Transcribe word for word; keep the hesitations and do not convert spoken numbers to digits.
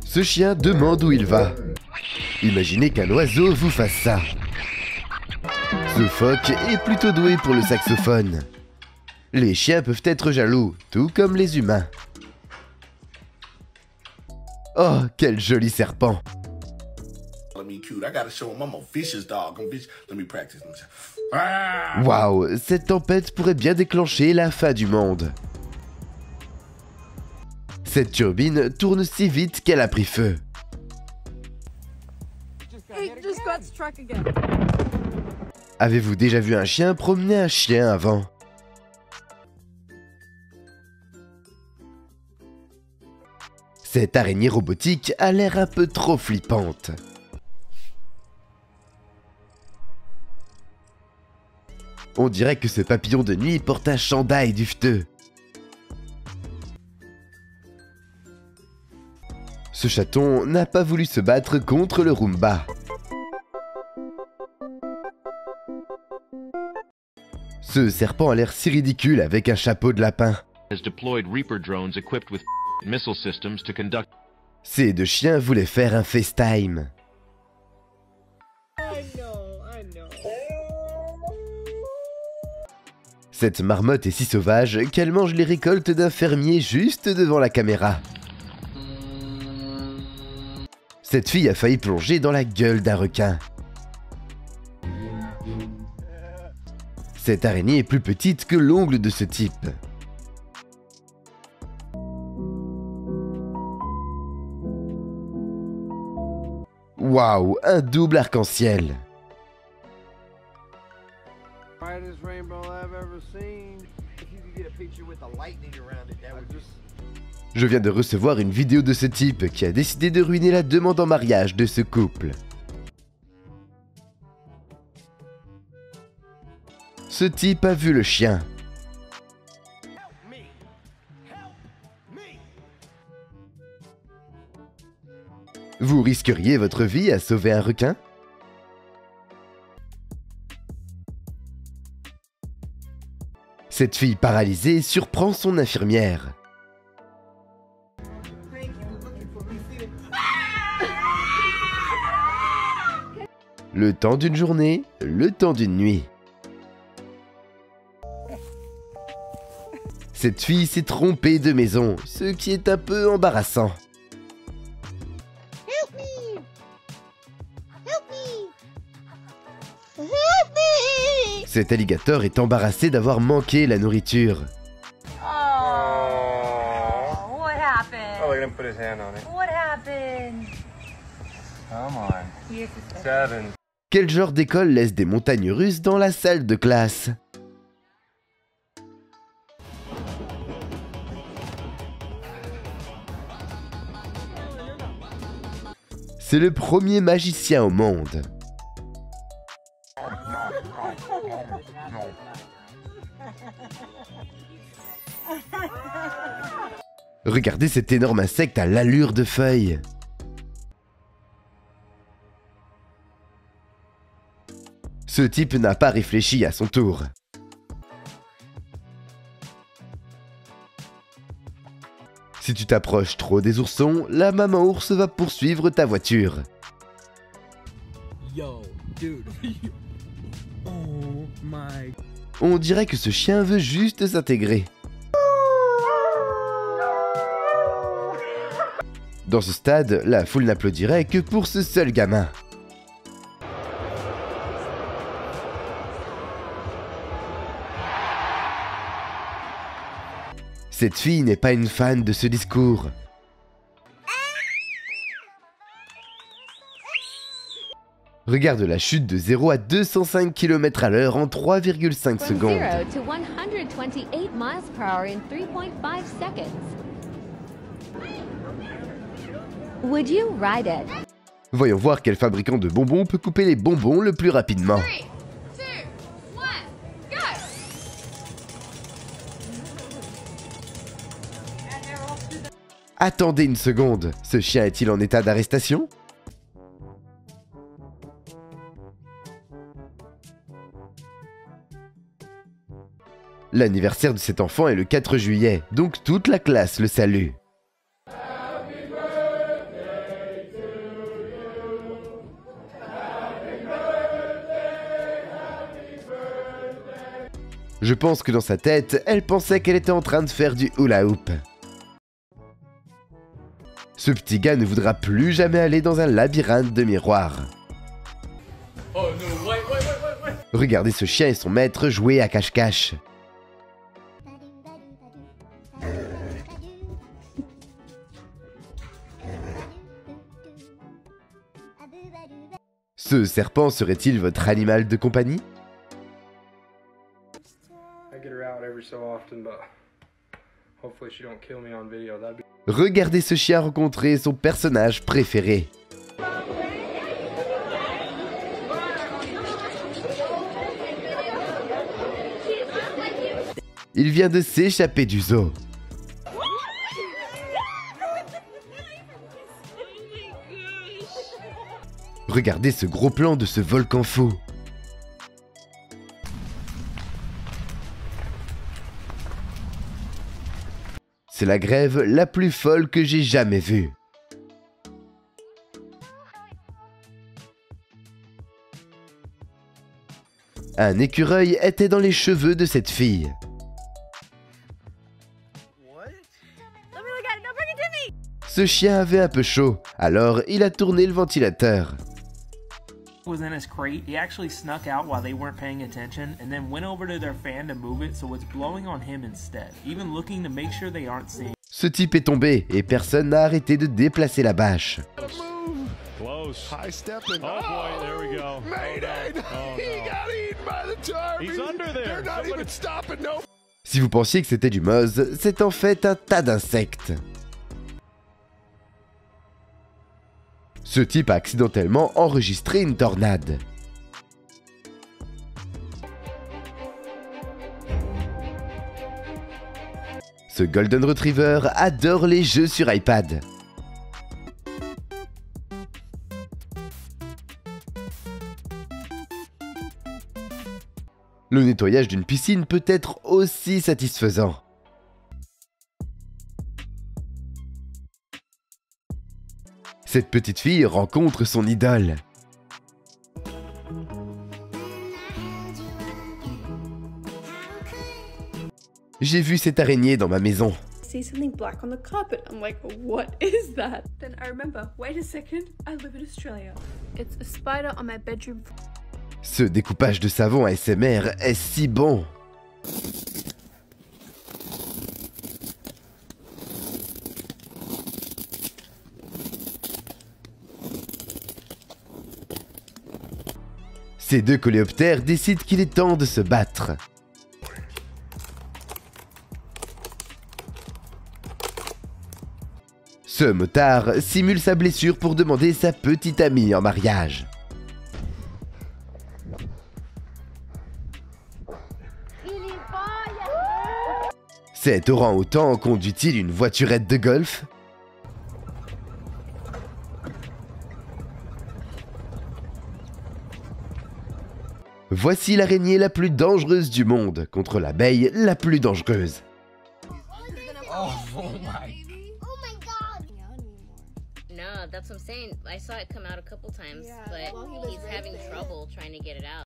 Ce chien demande où il va. Imaginez qu'un oiseau vous fasse ça. Ce phoque est plutôt doué pour le saxophone. Les chiens peuvent être jaloux, tout comme les humains. Oh, quel joli serpent! Waouh, cette tempête pourrait bien déclencher la fin du monde. Cette turbine tourne si vite qu'elle a pris feu. Avez-vous déjà vu un chien promener un chien avant? Cette araignée robotique a l'air un peu trop flippante. On dirait que ce papillon de nuit porte un chandail duveteux. Ce chaton n'a pas voulu se battre contre le Roomba. Ce serpent a l'air si ridicule avec un chapeau de lapin. Ces deux chiens voulaient faire un FaceTime. Cette marmotte est si sauvage qu'elle mange les récoltes d'un fermier juste devant la caméra. Cette fille a failli plonger dans la gueule d'un requin. Cette araignée est plus petite que l'ongle de ce type. Waouh, un double arc-en-ciel. Je viens de recevoir une vidéo de ce type qui a décidé de ruiner la demande en mariage de ce couple. Ce type a vu le chien. Vous risqueriez votre vie à sauver un requin? Cette fille paralysée surprend son infirmière. Le temps d'une journée, le temps d'une nuit. Cette fille s'est trompée de maison, ce qui est un peu embarrassant. Help me! Help me! Help me! Cet alligator est embarrassé d'avoir manqué la nourriture. Oh, what happened? Oh, look at him put his hand on it. What happened? Come on. Seven. Quel genre d'école laisse des montagnes russes dans la salle de classe? C'est le premier magicien au monde. Regardez cet énorme insecte à l'allure de feuilles. Ce type n'a pas réfléchi à son tour. Si tu t'approches trop des oursons, la maman ours va poursuivre ta voiture. Yo, dude. Oh my. On dirait que ce chien veut juste s'intégrer. Dans ce stade, la foule n'applaudirait que pour ce seul gamin. Cette fille n'est pas une fan de ce discours. Regarde la chute de zéro à deux cent cinq kilomètres à l'heure en trois virgule cinq secondes. Would you ride it? Voyons voir quel fabricant de bonbons peut couper les bonbons le plus rapidement. Three, two, one, go! Attendez une seconde, ce chien est-il en état d'arrestation? L'anniversaire de cet enfant est le quatre juillet, donc toute la classe le salue. Je pense que dans sa tête, elle pensait qu'elle était en train de faire du hula hoop. Ce petit gars ne voudra plus jamais aller dans un labyrinthe de miroirs. Oh no, wait, wait, wait, wait, wait. Regardez ce chien et son maître jouer à cache-cache. Ce serpent serait-il votre animal de compagnie? I get her out every so often, but hopefully she don't kill me on video. That'd be... Regardez ce chien rencontrer son personnage préféré. Il vient de s'échapper du zoo. Regardez ce gros plan de ce volcan fou. C'est la grève la plus folle que j'ai jamais vue. Un écureuil était dans les cheveux de cette fille. Ce chien avait un peu chaud, alors il a tourné le ventilateur. Was in his crate, he actually snuck out while they weren't paying attention and then went over to their fan to move it so it's blowing on him instead, even looking to make sure they aren't seeing. Ce type est tombé et personne n'a arrêté de déplacer la bâche. Close. High stepping. Oh boy, there we go. Mayday! Oh, no. He got eaten by the tar. He's under there. They're not even stopping, no. Si vous pensiez que c'était du moz, c'est en fait un tas d'insectes. Ce type a accidentellement enregistré une tornade. Ce Golden Retriever adore les jeux sur iPad. Le nettoyage d'une piscine peut être aussi satisfaisant. Cette petite fille rencontre son idole. J'ai vu cette araignée dans ma maison. See something black on the carpet. I'm like, what is that? Then I remember, wait a second, I live in Australia. It's a spider on my bedroom. Ce découpage de savon A S M R est si bon. Ces deux coléoptères décident qu'il est temps de se battre. Ce motard simule sa blessure pour demander sa petite amie en mariage. Cet orang-outan conduit-il une voiturette de golf? Voici l'araignée la plus dangereuse du monde contre l'abeille la plus dangereuse. Oh, oh my. Oh my god! No, that's what I'm saying. I saw it come out a couple times, Yeah, but well, he was he's right having there. trouble trying to get it out.